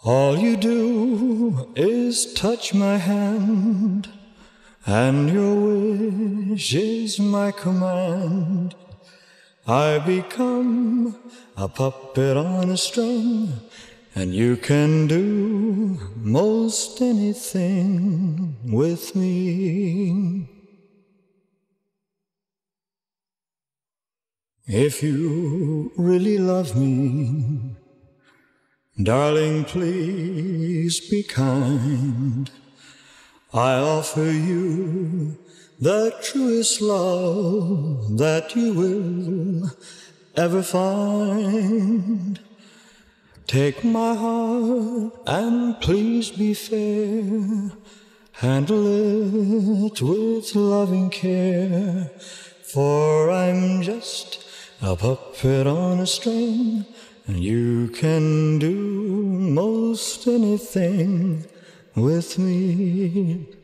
All you do is touch my hand, and your wish is my command. I become a puppet on a string, and you can do most anything with me. If you really love me, darling, please be kind. I offer you the truest love that you will ever find. Take my heart and please be fair. Handle it with loving care. For I'm just a puppet on a string, and you can do most anything with me.